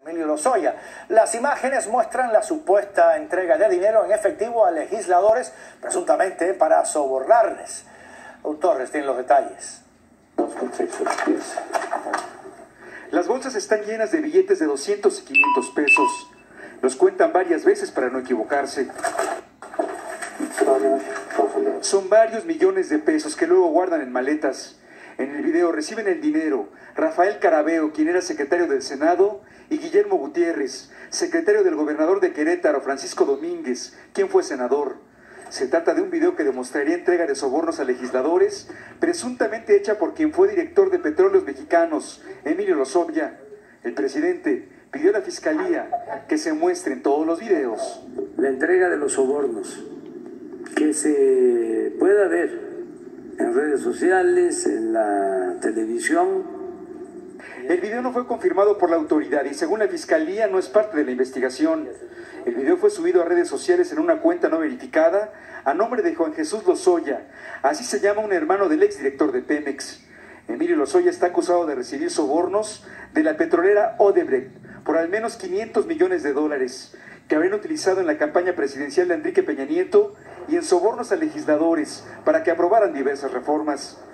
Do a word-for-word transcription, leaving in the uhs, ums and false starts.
Emilio Lozoya. Las imágenes muestran la supuesta entrega de dinero en efectivo a legisladores, presuntamente para sobornarles. Torres tiene los detalles. Las bolsas están llenas de billetes de doscientos y quinientos pesos. Los cuentan varias veces para no equivocarse. Son varios millones de pesos que luego guardan en maletas. En el video reciben el dinero Rafael Carabeo, quien era secretario del Senado, y Guillermo Gutiérrez, secretario del gobernador de Querétaro, Francisco Domínguez, quien fue senador. Se trata de un video que demostraría entrega de sobornos a legisladores, presuntamente hecha por quien fue director de Petróleos Mexicanos, Emilio Lozoya. El presidente pidió a la Fiscalía que se muestren todos los videos. La entrega de los sobornos, que se pueda ver en redes sociales, en la televisión. El video no fue confirmado por la autoridad y según la Fiscalía no es parte de la investigación. El video fue subido a redes sociales en una cuenta no verificada a nombre de Juan Jesús Lozoya, así se llama un hermano del exdirector de Pemex. Emilio Lozoya está acusado de recibir sobornos de la petrolera Odebrecht por al menos quinientos millones de dólares que habrían utilizado en la campaña presidencial de Enrique Peña Nieto y en sobornos a legisladores para que aprobaran diversas reformas.